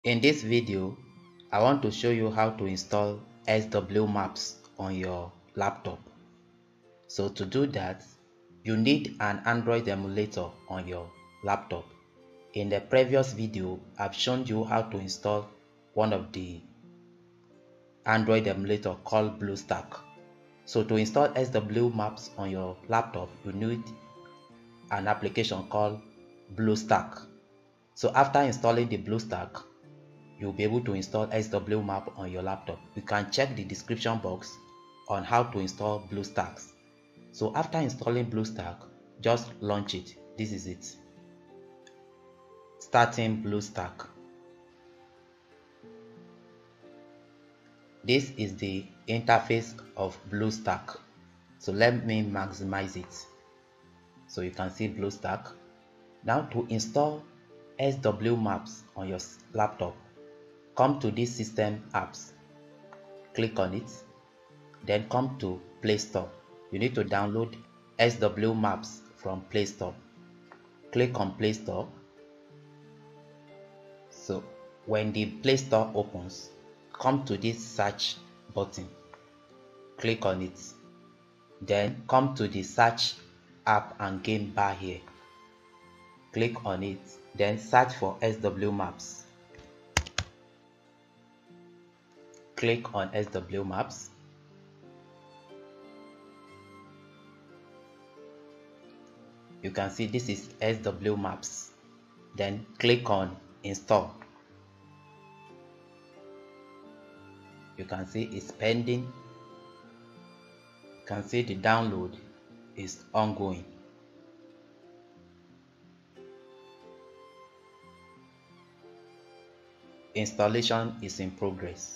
In this video, I want to show you how to install SW Maps on your laptop. So to do that, you need an Android emulator on your laptop. In the previous video, I've shown you how to install one of the Android emulator called BlueStack. So to install SW Maps on your laptop, you need an application called BlueStack. So after installing the BlueStack, you'll be able to install SW Map on your laptop. You can check the description box on how to install BlueStacks. So after installing BlueStack, just launch it. This is it. Starting BlueStack. This is the interface of BlueStack. So let me maximize it. So you can see BlueStack. Now to install SW Maps on your laptop, come to this system apps, click on it, then come to Play Store. You need to download SW Maps from Play Store. Click on Play Store. So when the Play Store opens, come to this search button, click on it, then come to the search app and game bar here, click on it, then search for SW Maps. Click on SW Maps. You can see this is SW Maps. Then click on Install. You can see it's pending. You can see the download is ongoing. Installation is in progress.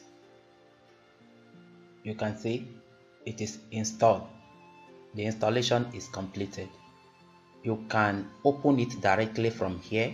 You can see it is installed. The installation is completed. You can open it directly from here,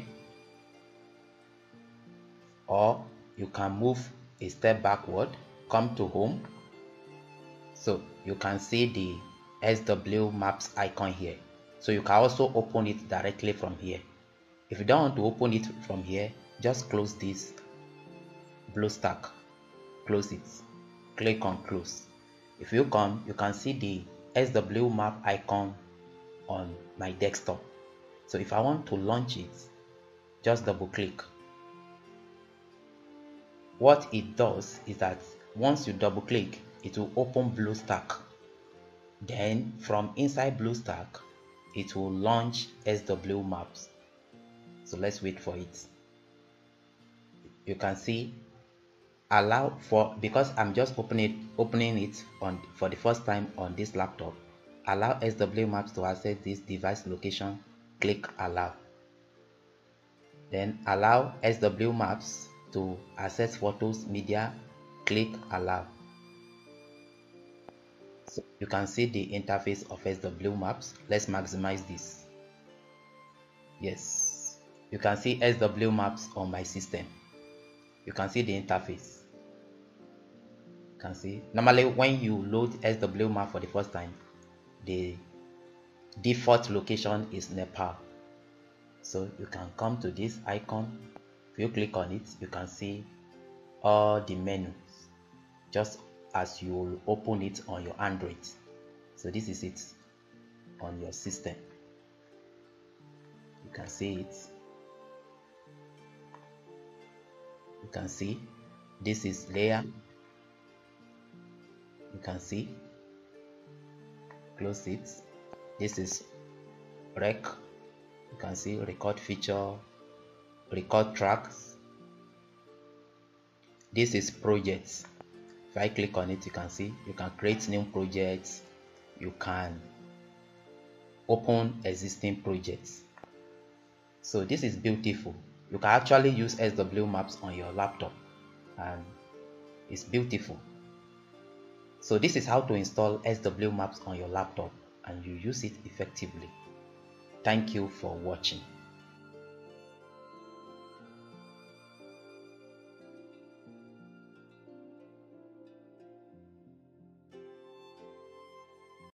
or you can move a step backward, come to home. So you can see the SW Maps icon here. So you can also open it directly from here. If you don't want to open it from here, just close this BlueStack. Close it. Click on close. If you come, you can see the SW Map icon on my desktop. So if I want to launch it, just double click. What it does is that once you double click, it will open BlueStack. Then from inside BlueStack, it will launch SW Maps. So let's wait for it. You can see allow for, because I'm just opening it for the first time on this laptop. Allow SW Maps to access this device location. Click allow. Then allow SW Maps to access photos media. Click allow. So you can see the interface of SW Maps. Let's maximize this. Yes, you can see SW Maps on my system. You can see the interface. You can see normally when you load SW Map for the first time, the default location is Nepal. So you can come to this icon. If you click on it, you can see all the menus just as you will open it on your Android. So this is it on your system. You can see it. You can see this is layer. You can see, close it. This is rec. You can see record feature, record tracks. This is projects. If I click on it, you can see you can create new projects. You can open existing projects. So this is beautiful. You can actually use SW Maps on your laptop, and it's beautiful. So this is how to install SW Maps on your laptop and you use it effectively. Thank you for watching.